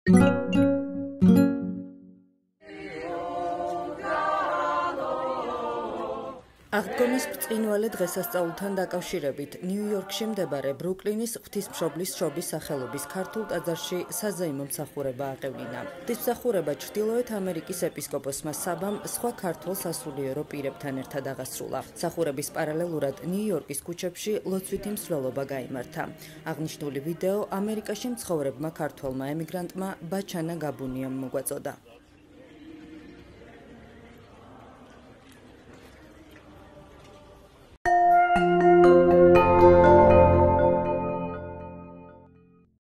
აღდგომის ბრწყინვალე დღესასწაულთან დაკავშირებით ნიუ-იორკში მდებარე ბრუკლინის ღვთისმშობლის შობის სახელობის ქართულ ტაძარში საზეიმო მსახურება აღევლინა. ღვთისმსახურება ჩრდილოეთ ამერიკის ეპისკოპოსმა საბამ სხვა ქართველ სასულიერო პირებთან ერთად აღასრულა. მსახურების პარალელურად ნიუ-იორკის ქუჩებში ლოცვითი მსვლელობა გაიმართა. აღნიშნული ვიდეო ამერიკაში მცხოვრებმა ქართველმა ემიგრანტმა ბაჩანა გაბუნიამ მოგვაწოდა.